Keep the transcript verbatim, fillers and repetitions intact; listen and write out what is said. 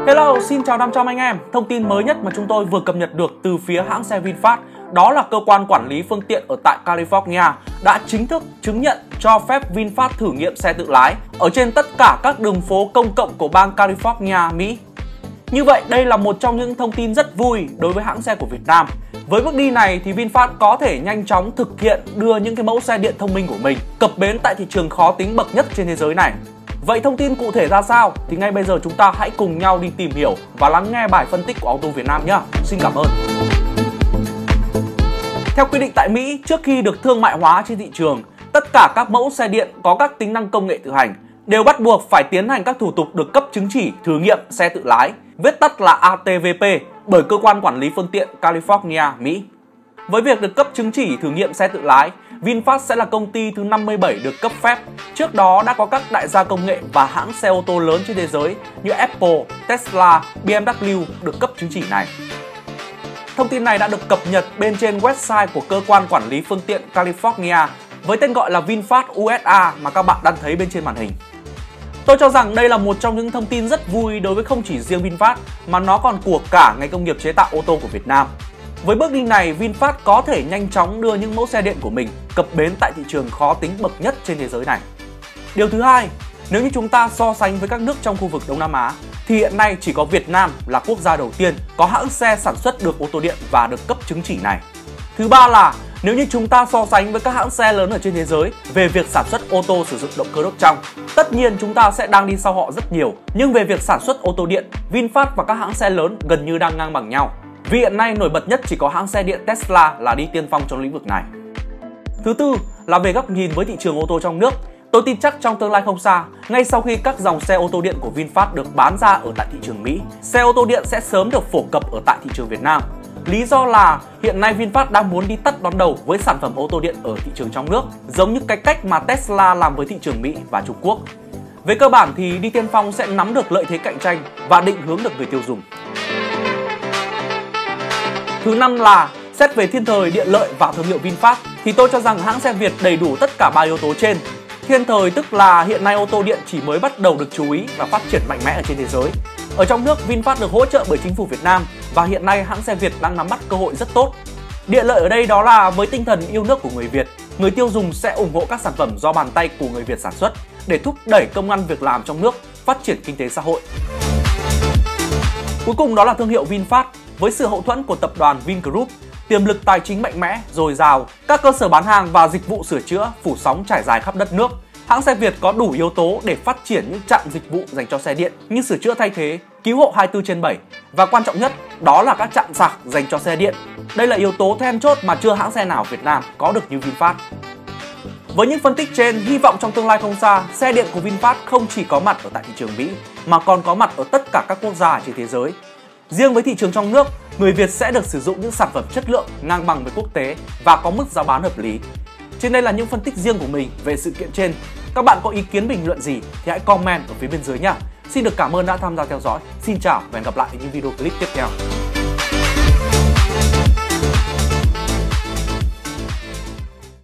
Hello, xin chào năm trăm anh em. Thông tin mới nhất mà chúng tôi vừa cập nhật được từ phía hãng xe VinFast, đó là cơ quan quản lý phương tiện ở tại California đã chính thức chứng nhận cho phép VinFast thử nghiệm xe tự lái ở trên tất cả các đường phố công cộng của bang California, Mỹ. Như vậy, đây là một trong những thông tin rất vui đối với hãng xe của Việt Nam. Với bước đi này thì VinFast có thể nhanh chóng thực hiện đưa những cái mẫu xe điện thông minh của mình cập bến tại thị trường khó tính bậc nhất trên thế giới này. Vậy thông tin cụ thể ra sao thì ngay bây giờ chúng ta hãy cùng nhau đi tìm hiểu và lắng nghe bài phân tích của Auto Việt Nam nhé. Xin cảm ơn. Theo quy định tại Mỹ, trước khi được thương mại hóa trên thị trường, tất cả các mẫu xe điện có các tính năng công nghệ tự hành đều bắt buộc phải tiến hành các thủ tục được cấp chứng chỉ thử nghiệm xe tự lái, viết tắt là A T V P, bởi cơ quan quản lý phương tiện California, Mỹ. Với việc được cấp chứng chỉ thử nghiệm xe tự lái, VinFast sẽ là công ty thứ năm mươi bảy được cấp phép. Trước đó đã có các đại gia công nghệ và hãng xe ô tô lớn trên thế giới như Apple, Tesla, B M W được cấp chứng chỉ này. Thông tin này đã được cập nhật bên trên website của cơ quan quản lý phương tiện California với tên gọi là VinFast U S A mà các bạn đang thấy bên trên màn hình. Tôi cho rằng đây là một trong những thông tin rất vui đối với không chỉ riêng VinFast mà nó còn của cả ngành công nghiệp chế tạo ô tô của Việt Nam. Với bước đi này, VinFast có thể nhanh chóng đưa những mẫu xe điện của mình cập bến tại thị trường khó tính bậc nhất trên thế giới này. Điều thứ hai, nếu như chúng ta so sánh với các nước trong khu vực Đông Nam Á, thì hiện nay chỉ có Việt Nam là quốc gia đầu tiên có hãng xe sản xuất được ô tô điện và được cấp chứng chỉ này. Thứ ba là, nếu như chúng ta so sánh với các hãng xe lớn ở trên thế giới về việc sản xuất ô tô sử dụng động cơ đốt trong, tất nhiên chúng ta sẽ đang đi sau họ rất nhiều. Nhưng về việc sản xuất ô tô điện, VinFast và các hãng xe lớn gần như đang ngang bằng nhau. Vì hiện nay nổi bật nhất chỉ có hãng xe điện Tesla là đi tiên phong trong lĩnh vực này. Thứ tư là về góc nhìn với thị trường ô tô trong nước. Tôi tin chắc trong tương lai không xa, ngay sau khi các dòng xe ô tô điện của VinFast được bán ra ở tại thị trường Mỹ, xe ô tô điện sẽ sớm được phổ cập ở tại thị trường Việt Nam. Lý do là hiện nay VinFast đang muốn đi tắt đón đầu với sản phẩm ô tô điện ở thị trường trong nước, giống như cái cách mà Tesla làm với thị trường Mỹ và Trung Quốc. Về cơ bản thì đi tiên phong sẽ nắm được lợi thế cạnh tranh và định hướng được người tiêu dùng. Thứ năm là xét về thiên thời, địa lợi và thương hiệu VinFast thì tôi cho rằng hãng xe Việt đầy đủ tất cả ba yếu tố trên. Thiên thời tức là hiện nay ô tô điện chỉ mới bắt đầu được chú ý và phát triển mạnh mẽ ở trên thế giới. Ở trong nước, VinFast được hỗ trợ bởi chính phủ Việt Nam và hiện nay hãng xe Việt đang nắm bắt cơ hội rất tốt. Địa lợi ở đây đó là với tinh thần yêu nước của người Việt, người tiêu dùng sẽ ủng hộ các sản phẩm do bàn tay của người Việt sản xuất để thúc đẩy công ăn việc làm trong nước, phát triển kinh tế xã hội. Cuối cùng đó là thương hiệu VinFast. Với sự hậu thuẫn của tập đoàn Vingroup, tiềm lực tài chính mạnh mẽ, dồi dào, các cơ sở bán hàng và dịch vụ sửa chữa phủ sóng trải dài khắp đất nước, hãng xe Việt có đủ yếu tố để phát triển những trạm dịch vụ dành cho xe điện như sửa chữa thay thế, cứu hộ hai mươi tư trên bảy và quan trọng nhất đó là các trạm sạc dành cho xe điện. Đây là yếu tố then chốt mà chưa hãng xe nào Việt Nam có được như VinFast. Với những phân tích trên, hy vọng trong tương lai không xa, xe điện của VinFast không chỉ có mặt ở tại thị trường Mỹ mà còn có mặt ở tất cả các quốc gia trên thế giới. Riêng với thị trường trong nước, người Việt sẽ được sử dụng những sản phẩm chất lượng ngang bằng với quốc tế và có mức giá bán hợp lý. Trên đây là những phân tích riêng của mình về sự kiện trên. Các bạn có ý kiến bình luận gì thì hãy comment ở phía bên dưới nha. Xin được cảm ơn đã tham gia theo dõi. Xin chào và hẹn gặp lại ở những video clip tiếp theo.